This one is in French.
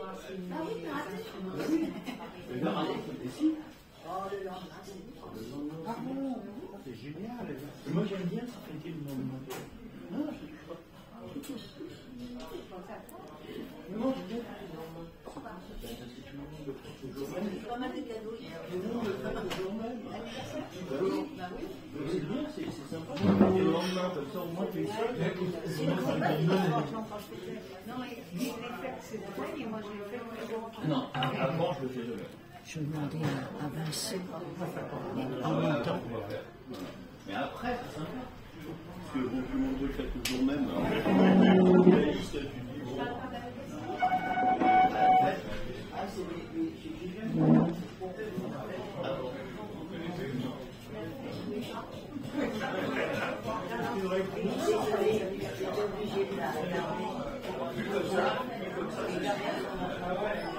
Ah oui, t'as raté. Le lendemain, ici. Oh, le lendemain, c'est bon. Ah bon, c'est génial. Moi j'aime bien ça fait le lendemain. Non, je sais pas. Non, j'aime bien le lendemain. C'est pas mal de cadeaux hier. Tout le monde le fait le jour même. Bah oui. C'est bien, c'est sympa. Le lendemain, comme ça au moins tu es seul. Non, il voulait faire ses oreilles et moi je l'ai fait le jour. Non, avant je le fais de l'heure. Je demandais à Vincent en même temps. Mais après, c'est sympa. Parce que bon, tout le monde le fait le jour même. La liste, tu dis bon. Ah, c'est les